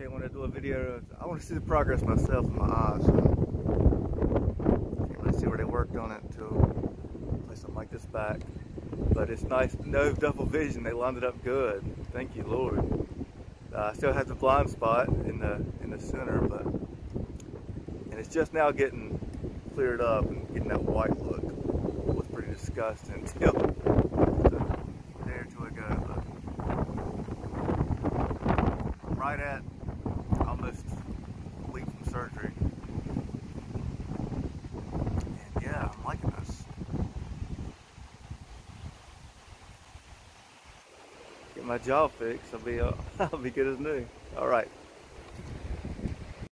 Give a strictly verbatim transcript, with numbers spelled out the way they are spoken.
Okay, when I do a video, I want to see the progress myself in my eyes. So can't really see where they worked on it to play something like this back. But it's nice to know double vision. They lined it up good. Thank you, Lord. Uh, I still have the blind spot in the in the center, but and it's just now getting cleared up and getting that white look. It was pretty disgusting until a day or two ago. But I'm right at almost a week from surgery, and yeah, I'm liking this. Get my jaw fixed. I'll be uh, I'll be good as new. All right.